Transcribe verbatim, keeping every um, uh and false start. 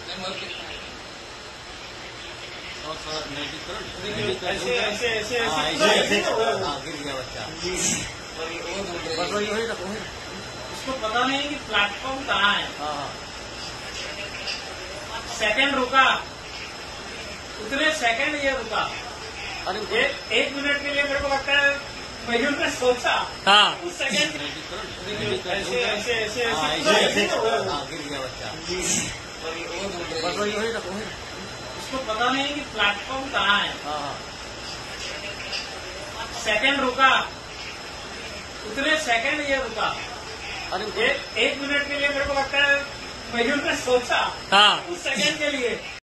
ऐसे ऐसे ऐसे ऐसे गिर गया बच्चा। बस वही वही रखो। उसको पता नहीं कि प्लेटफॉर्म कहाँ है। सेकंड रुका, उतने सेकंड ये रुका। अरे एक, एक मिनट के लिए मेरे को लगता है मयूर ने सोचा। हाँ उस सेकंड ऐसे ऐसे ऐसे ऐसे गिर गया बच्चा। बस वही वही रखो। उसको पता नहीं कि प्लेटफॉर्म कहाँ है। सेकंड रुका, उतने सेकंड ये रुका। अरे एक, एक मिनट के लिए मेरे को लगता है मयूर ने सोचा। हाँ उस सेकंड के लिए